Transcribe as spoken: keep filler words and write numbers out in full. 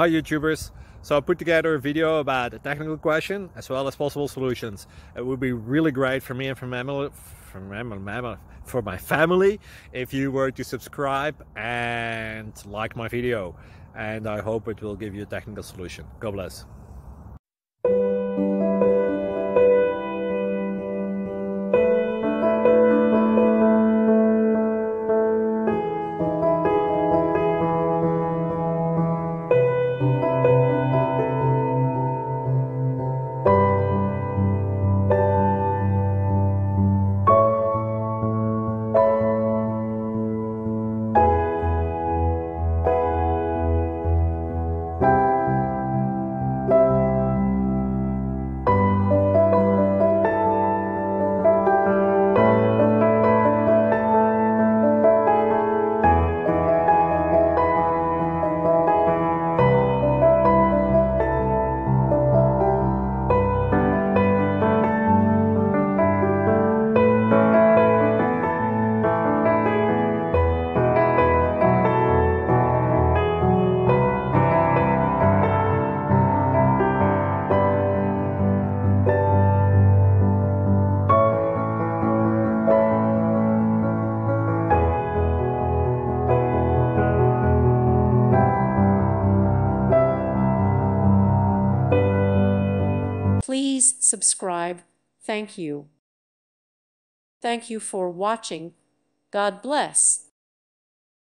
Hi YouTubers! So I put together a video about a technical question as well as possible solutions. It would be really great for me and for my, for my, for my family if you were to subscribe and like my video. And I hope it will give you a technical solution. God bless. Please subscribe. Thank you. Thank you for watching. God bless.